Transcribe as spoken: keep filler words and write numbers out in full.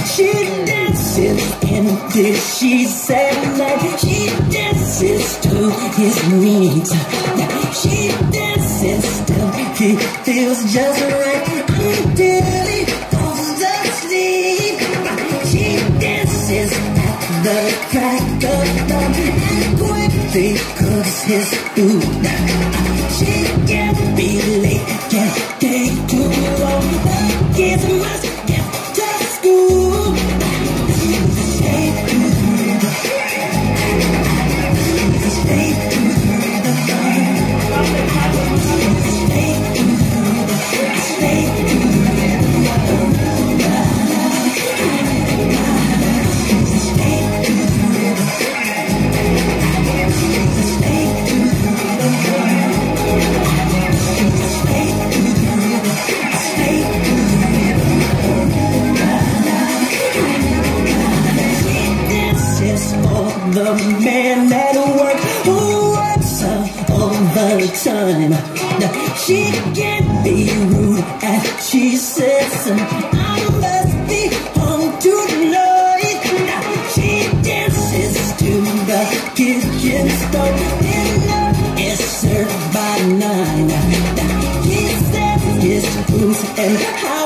She dances in this sheets at night. She dances to his needs. She dances till he feels just right until he falls asleep. She dances at the crack of dawn and quickly cooks his food. She can't be late, can't take too long. The kids must get to school. Stay tuned, stay tuned, stay tuned, stay tuned. The man at work who works overtime. She can't be rude as she says, I must be home tonight. She dances to the kitchen stove. Dinner is served by nine. He says his spoons and how